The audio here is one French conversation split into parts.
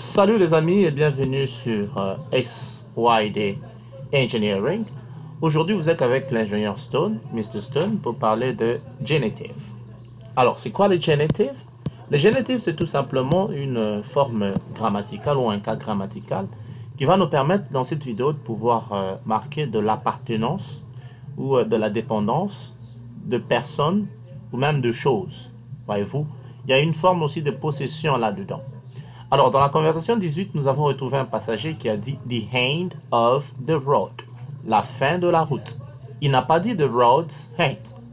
Salut les amis et bienvenue sur SYD Engineering. Aujourd'hui vous êtes avec l'ingénieur Stone, Mr. Stone, pour parler de genitive. Alors c'est quoi les genitives? Les genitives c'est tout simplement une forme grammaticale ou un cas grammatical qui va nous permettre dans cette vidéo de pouvoir marquer de l'appartenance ou de la dépendance de personnes ou même de choses. Voyez-vous, il y a une forme aussi de possession là-dedans. Alors, dans la conversation 18, nous avons retrouvé un passager qui a dit « the end of the road », la fin de la route. Il n'a pas dit « the road's end ».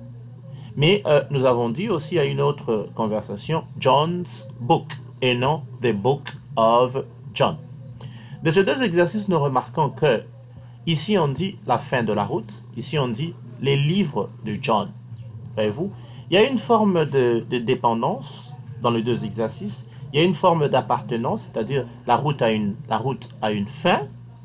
Mais nous avons dit aussi à une autre conversation « John's book » et non « the book of John ». De ces deux exercices, nous remarquons que ici on dit « la fin de la route », ici on dit « les livres de John ». Voyez-vous, il y a une forme de dépendance dans les deux exercices. Il y a une forme d'appartenance, c'est-à-dire la route a une fin.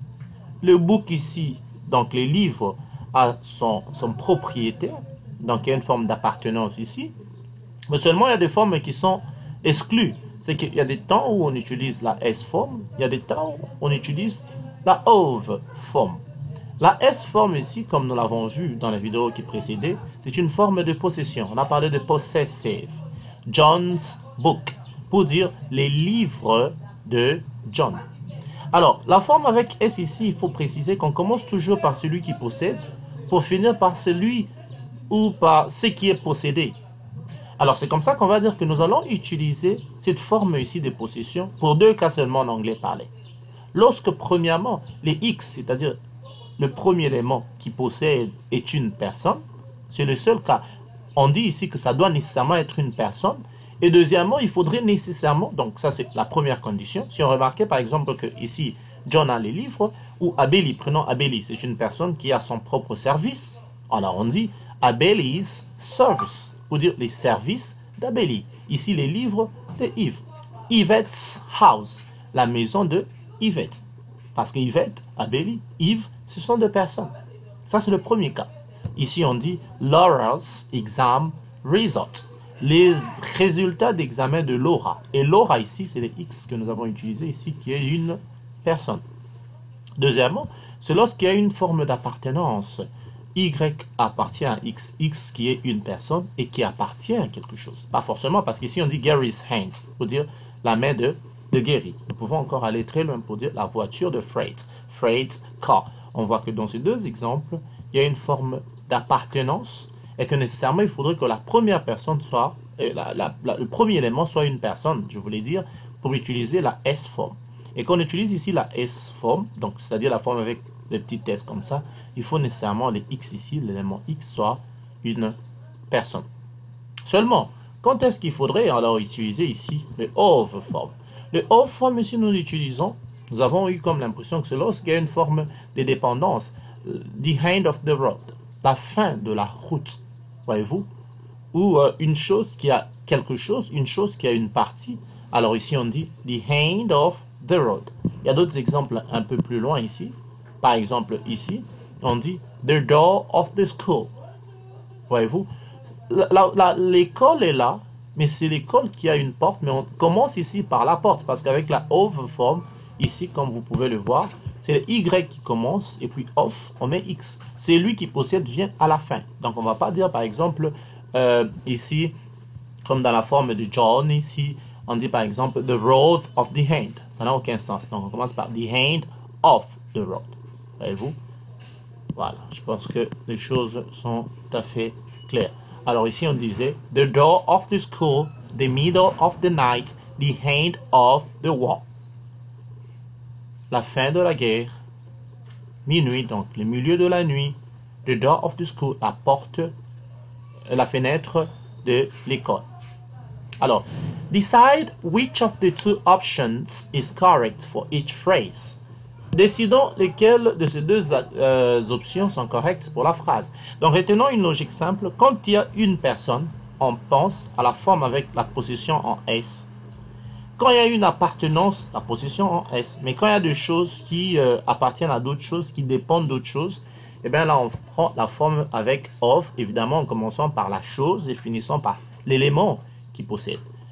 Le book ici, donc les livres, a son propriétaire. Donc il y a une forme d'appartenance ici. Mais seulement il y a des formes qui sont exclues. C'est qu'il y a des temps où on utilise la S-forme, il y a des temps où on utilise la of-forme. La S-forme ici, comme nous l'avons vu dans la vidéo qui précédait, c'est une forme de possession. On a parlé de possessive. John's book, pour dire les livres de John. Alors, la forme avec S ici, il faut préciser qu'on commence toujours par celui qui possède pour finir par celui ou par ce qui est possédé. Alors, c'est comme ça qu'on va dire que nous allons utiliser cette forme ici de possession pour deux cas seulement en anglais parlé. Lorsque, premièrement, les X, c'est-à-dire le premier élément qui possède est une personne, c'est le seul cas. On dit ici que ça doit nécessairement être une personne. Et deuxièmement, il faudrait nécessairement, donc ça c'est la première condition, si on remarquait par exemple que ici, John a les livres, ou Abeli, prenons Abeli, c'est une personne qui a son propre service. Alors on dit Abeli's service, pour dire les services d'Abeli. Ici les livres de Yves. Yvette's house, la maison de Yvette. Parce que Yvette, Abeli, Yves, ce sont deux personnes. Ça c'est le premier cas. Ici on dit Laura's exam result. Les résultats d'examen de Laura. Et Laura ici, c'est les X que nous avons utilisé ici, qui est une personne. Deuxièmement, c'est lorsqu'il y a une forme d'appartenance. Y appartient à X, X qui est une personne et qui appartient à quelque chose. Pas forcément, parce qu'ici on dit Gary's hand, pour dire la main de Gary. Nous pouvons encore aller très loin pour dire la voiture de Freight, Freight's car. On voit que dans ces deux exemples, il y a une forme d'appartenance et que nécessairement il faudrait que la première personne soit, le premier élément soit une personne, je voulais dire, pour utiliser la S-forme. Et qu'on utilise ici la S-forme, donc c'est-à-dire la forme avec les petits S comme ça, il faut nécessairement les X ici, l'élément X soit une personne. Seulement, quand est-ce qu'il faudrait alors utiliser ici le of forme? Le of forme ici nous l'utilisons, nous avons eu comme l'impression que c'est lorsqu'il y a une forme de dépendance, the end of the road, la fin de la route, voyez-vous, ou une chose qui a quelque chose, une chose qui a une partie. Alors ici on dit the end of the road. Il y a d'autres exemples un peu plus loin ici. Par exemple ici, on dit the door of the school. Voyez-vous, l'école est là, mais c'est l'école qui a une porte, mais on commence ici par la porte, parce qu'avec la of forme, ici comme vous pouvez le voir, c'est le Y qui commence, et puis off, on met X. C'est lui qui possède vient à la fin. Donc on ne va pas dire par exemple, ici, comme dans la forme de John, ici, on dit par exemple, the road of the hand. Ça n'a aucun sens. Donc on commence par the hand of the road. Voyez-vous? Voilà, je pense que les choses sont tout à fait claires. Alors ici on disait, the door of the school, the middle of the night, the end of the war. La fin de la guerre, minuit, donc le milieu de la nuit, the door of the school, la porte, la fenêtre de l'école. Alors, decide which of the two options is correct for each phrase. Décidons lesquelles de ces deux options sont correctes pour la phrase. Donc, retenons une logique simple. Quand il y a une personne, on pense à la forme avec la possession en S. Quand il y a une appartenance, la possession en S, mais quand il y a des choses qui appartiennent à d'autres choses, qui dépendent d'autres choses, et bien là on prend la forme avec of, évidemment en commençant par la chose et finissant par l'élément qui possède.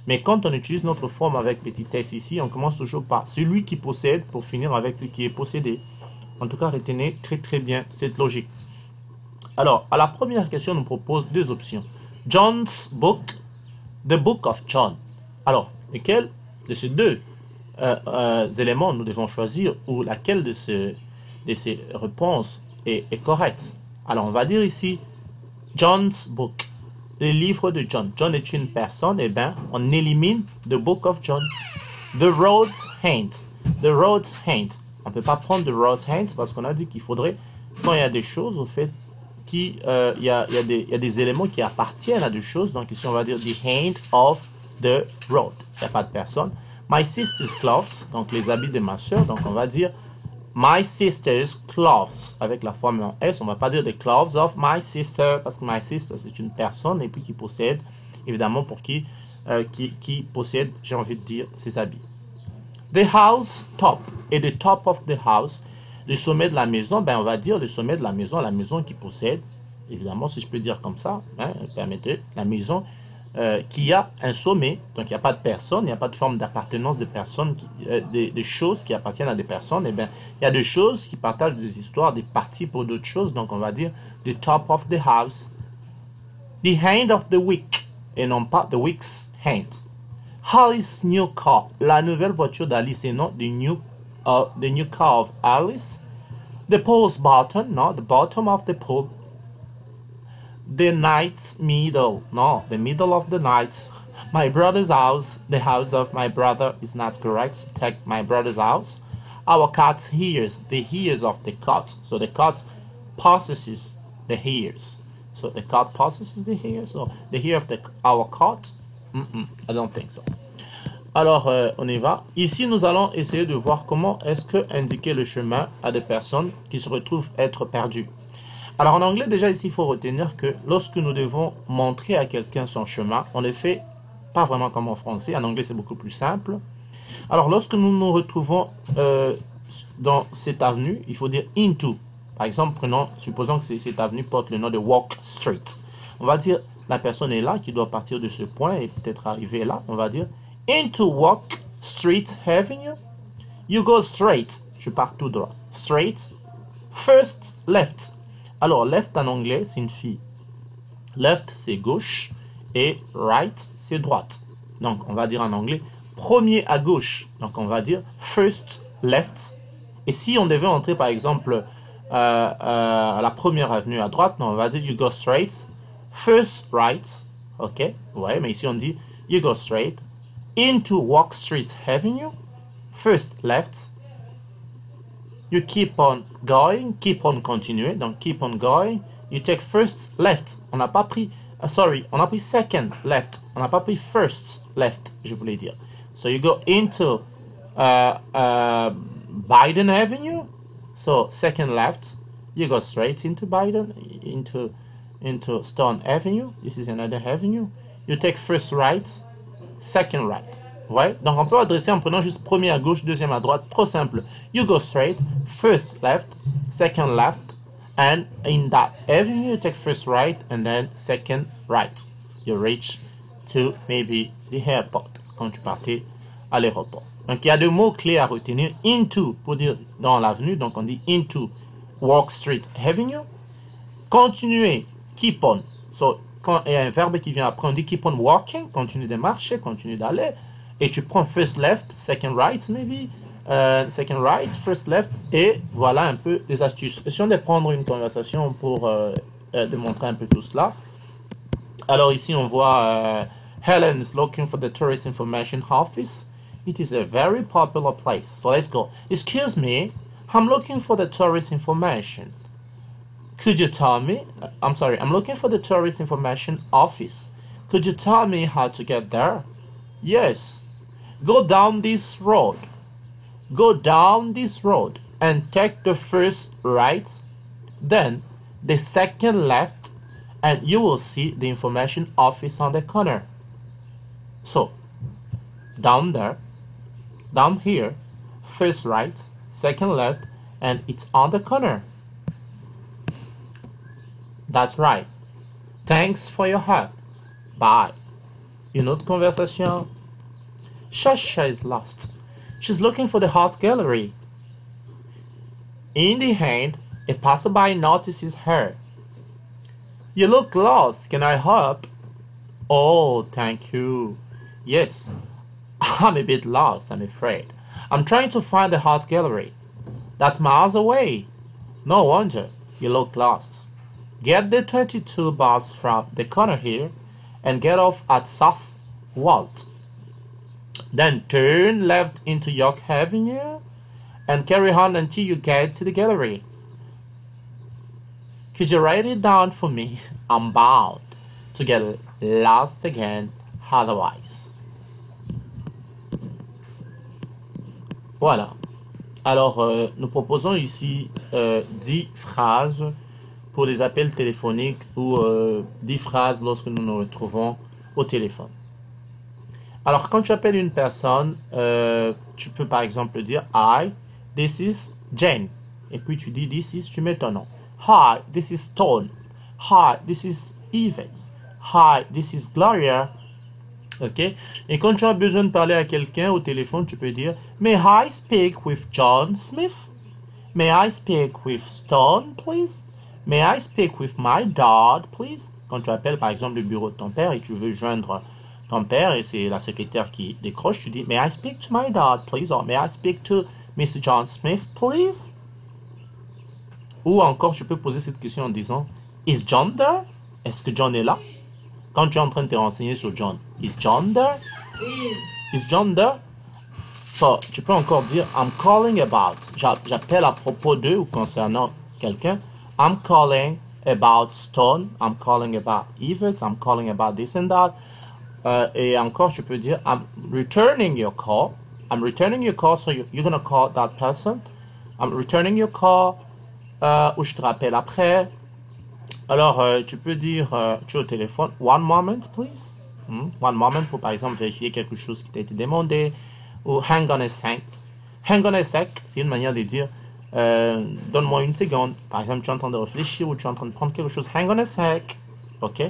Mais quand on utilise notre forme avec petit s ici, on commence toujours par celui qui possède pour finir avec ce qui est possédé. En tout cas, retenez très bien cette logique. Alors, à la première question, on nous propose deux options. John's book, the book of John. Alors, lequel de ces deux éléments nous devons choisir ou laquelle de ces réponses est correcte? Alors, on va dire ici John's book, le livre de John. John est une personne, et bien, on élimine the book of John. The road's hand. The road's hand. On ne peut pas prendre the road's hand parce qu'on a dit qu'il faudrait, quand il y a des choses, au fait, il y a des éléments qui appartiennent à des choses. Donc ici, on va dire the hand of the road. Il n'y a pas de personne. My sister's clothes, donc les habits de ma soeur. Donc on va dire my sister's clothes avec la forme en S. On ne va pas dire the clothes of my sister parce que my sister c'est une personne et puis qui possède, évidemment pour qui possède, j'ai envie de dire, ses habits. The house top et the top of the house. Le sommet de la maison, ben on va dire le sommet de la maison qui possède, évidemment si je peux dire comme ça, hein, permettez, la maison qui a un sommet, donc il n'y a pas de personne, il n'y a pas de forme d'appartenance de personnes, des choses qui appartiennent à des personnes, et bien il y a des choses qui partagent des histoires, des parties pour d'autres choses, donc on va dire the top of the house, the hand of the week, et non pas the week's hand. Alice's new car, la nouvelle voiture d'Alice et non the new car of Alice. The pool's bottom, no, the bottom of the pool. The night's middle, no, the middle of the night. My brother's house, the house of my brother is not correct. Take my brother's house. Our cat's ears, the ears of the cat. So the cat possesses the ears. So the cat possesses the ears. So the ear of our cat, I don't think so. Alors, on y va. Ici, nous allons essayer de voir comment est-ce que indiquer le chemin à des personnes qui se retrouvent être perdues. Alors, en anglais, déjà, ici, il faut retenir que lorsque nous devons montrer à quelqu'un son chemin, on le fait pas vraiment comme en français. En anglais, c'est beaucoup plus simple. Alors, lorsque nous nous retrouvons dans cette avenue, il faut dire into. Par exemple, supposons que cette avenue porte le nom de Walk Street. On va dire, la personne est là, qui doit partir de ce point et peut-être arriver là. On va dire into Walk Street Avenue, you go straight. Je pars tout droit. Straight. First left. Alors, left en anglais signifie left, c'est gauche, et right, c'est droite. Donc, on va dire en anglais premier à gauche. Donc, on va dire first left. Et si on devait entrer, par exemple, à la première avenue à droite, on va dire you go straight. First right. Ok, ouais, mais ici on dit you go straight. Into Walk Street Avenue, first left, you keep on going, keep on continuer, donc keep on going, you take first left, on n'a pas pris, on a pris second left, on n'a pas pris first left, je voulais dire. So you go into Biden Avenue, so second left, you go straight into Biden, into Stone Avenue, this is another avenue, you take first right, second right. Ouais, donc on peut adresser en prenant juste premier à gauche, deuxième à droite, trop simple. You go straight, first left, second left, and in that avenue you take first right and then second right. You reach to maybe the airport, quand tu partais à l'aéroport. Donc il y a deux mots clés à retenir. Into pour dire dans l'avenue, donc on dit into Walk Street Avenue. Continuer, keep on. So, quand il y a un verbe qui vient après, on dit keep on walking, continue de marcher, continue d'aller, et tu prends first left, second right, maybe, second right, first left, et voilà un peu des astuces. Essayons de prendre une conversation pour démontrer un peu tout cela. Alors ici, on voit Helen is looking for the tourist information office. It is a very popular place. So let's go. Excuse me, I'm looking for the tourist information. Could you tell me? I'm sorry, I'm looking for the tourist information office. Could you tell me how to get there? Yes. Go down this road. Go down this road and take the first right, then the second left, and you will see the information office on the corner. So, down there, down here, first right, second left, and it's on the corner. That's right. Thanks for your help. Bye. Une autre conversation Shasha is lost. She's looking for the art gallery. In the end, a passerby notices her. You look lost. Can I help? Oh, thank you. Yes, I'm a bit lost, I'm afraid. I'm trying to find the art gallery. That's miles away. No wonder you look lost. Get the 22 bus from the corner here and get off at South Walt. Then turn left into York Avenue and carry on until you get to the gallery. Could you write it down for me? I'm bound to get lost again otherwise. Voilà. Alors, nous proposons ici 10 phrases pour les appels téléphoniques ou 10 phrases lorsque nous nous retrouvons au téléphone. Alors, quand tu appelles une personne, tu peux par exemple dire « Hi, this is Jane ». Et puis tu dis « This is », tu mets ton nom. « Hi, this is Stone ». « Hi, this is Yvette ». « Hi, this is Gloria ». Ok? Et quand tu as besoin de parler à quelqu'un au téléphone, tu peux dire « May I speak with John Smith? May I speak with Stone, please? May I speak with my dad, please? » Quand tu appelles par exemple le bureau de ton père et tu veux joindre ton père et c'est la secrétaire qui décroche, tu dis « May I speak to my dad, please? » Or « May I speak to Mr. John Smith, please? » Ou encore, tu peux poser cette question en disant « Is John there? » Est-ce que John est là? Quand tu es en train de te renseigner sur John, « Is John there? » Is John there? So, tu peux encore dire « I'm calling about ». J'appelle à propos d'eux ou concernant quelqu'un. « I'm calling about Stone. I'm calling about Yvette. I'm calling about this and that. » Et encore, je peux dire, I'm returning your call. I'm returning your call, so you're going to call that person. I'm returning your call, ou je te rappelle après. Alors, tu peux dire, tu es au téléphone, one moment, please. One moment pour, par exemple, vérifier quelque chose qui t'a été demandé. Ou hang on a sec. Hang on a sec, c'est une manière de dire, donne-moi une seconde. Par exemple, tu es en train de réfléchir ou tu es en train de prendre quelque chose. Hang on a sec. OK?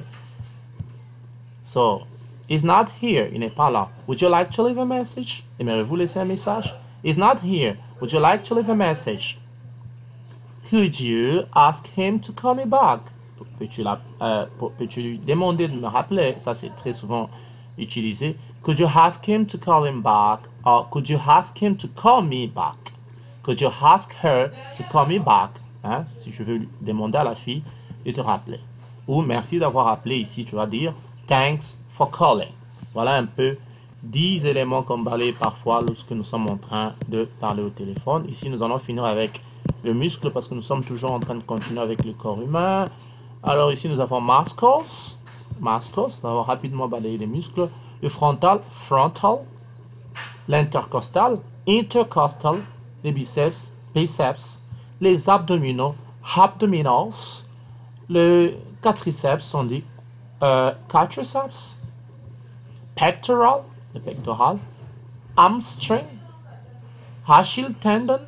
So, he's not here. Il n'est pas là. Would you like to leave a message? Aimeriez-vous laisser un message? He's not here. Would you like to leave a message? Could you ask him to call me back? Peux-tu lui demander de me rappeler? Ça, c'est très souvent utilisé. Could you ask him to call him back? Or could you ask him to call me back? Could you ask her to call me back? Hein? Si je veux demander à la fille de te rappeler. Ou merci d'avoir appelé ici, tu vas dire thanks for calling. Voilà un peu 10 éléments qu'on parlait parfois lorsque nous sommes en train de parler au téléphone. Ici, nous allons finir avec le muscle parce que nous sommes toujours en train de continuer avec le corps humain. Alors ici, nous avons muscles. Muscles, nous allons rapidement balayer les muscles. Le frontal, frontal. L'intercostal, intercostal. Les biceps, biceps. Les abdominaux, abdominals. Le quadriceps, on dit quadriceps. Pectoral, le pectoral. Hamstring. Achilles tendon.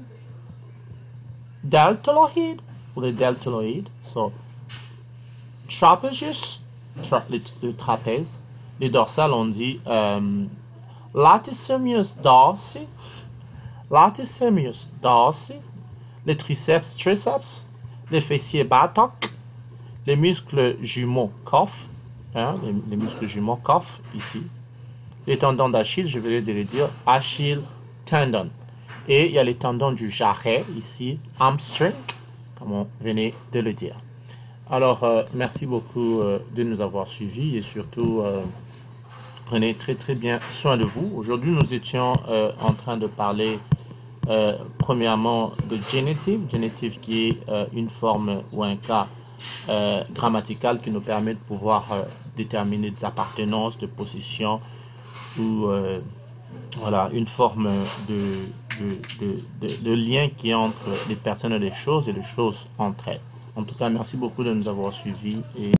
Deltoid, ou le deltoïde. So, trapezius, le trapèze. Les dorsales, on dit latissimus dorsi. Latissimus dorsi. Les triceps, triceps. Les fessiers, buttocks. Les muscles jumeaux, coff. Hein, les muscles jumeaux, coff, ici. Les tendons d'Achille, je vais les dire Achille tendon. Et il y a les tendons du jarret, ici, hamstring, comme on venait de le dire. Alors, merci beaucoup de nous avoir suivis et surtout, prenez très très bien soin de vous. Aujourd'hui, nous étions en train de parler premièrement de genitive. Genitive qui est une forme ou un cas grammatical qui nous permet de pouvoir déterminer des appartenances, de possession ou voilà, une forme de lien qui est entre les personnes et les choses et les choses entre elles. En tout cas, merci beaucoup de nous avoir suivis. Et